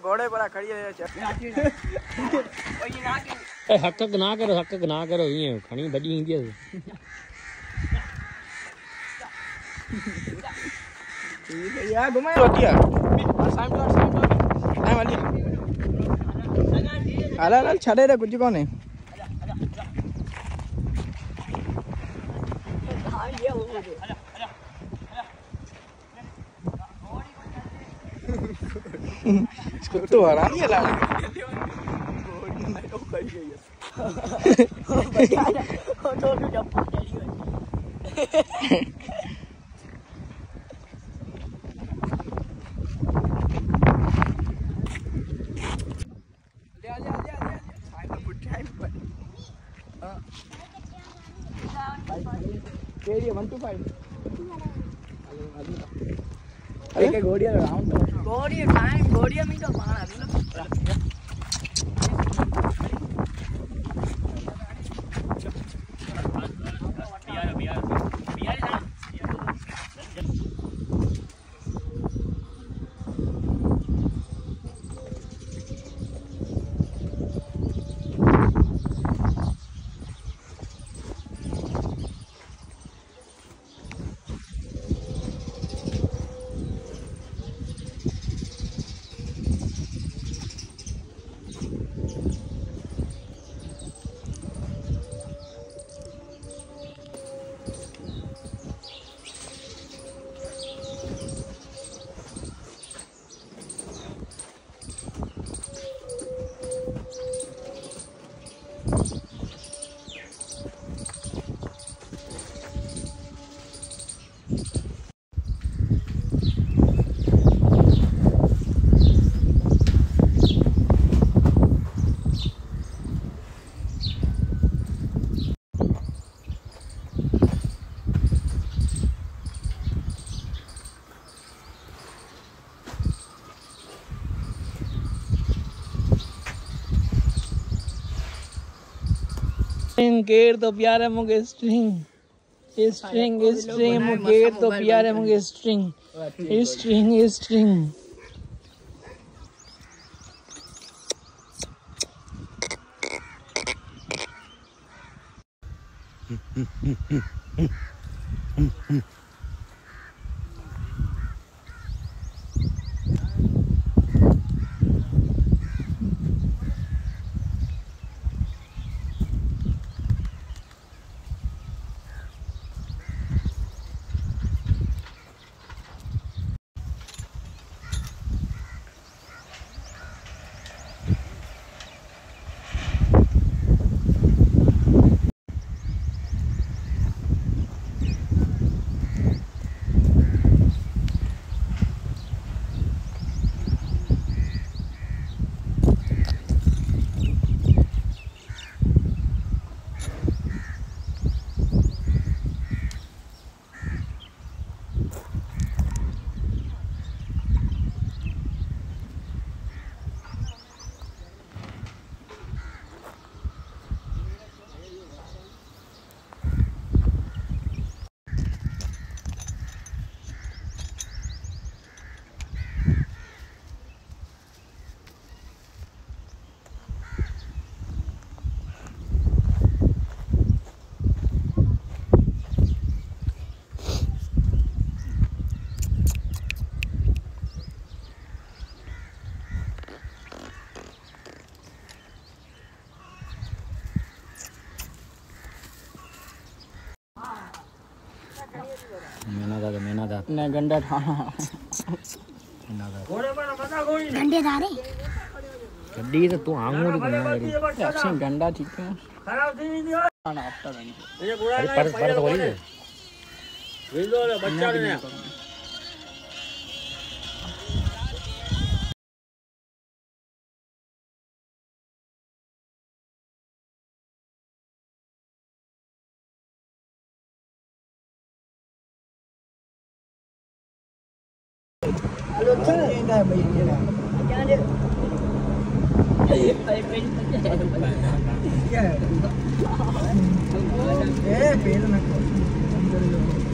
घोड़े पर खड़ी है हक ना करो ये खणी बड़ी इंदी है यार घुमाए होती है टाइम वाली हाल छड़े रे कुछ कोने तो आराम ही लगा अरे घोड़िया राउंड घोड़िया टाइम घोड़िया में तो मार अभी ना गेर तो प्यारे मुझे स्ट्रिंग गेर तो प्यारे मुझे स्ट्रिंग मेना था ने गंडा ठाणा गंडे धारे गड्डी तो तू आंगूर को ना करी एक्शन गंडा ठीक है खराब थी नहीं हो खाना आफ्टर रन ये बुरा अरे पर तो बोली विंडो ले बच्चा ने हेलो अच्छा है भाई ये क्या ले क्या है ए पेड़ में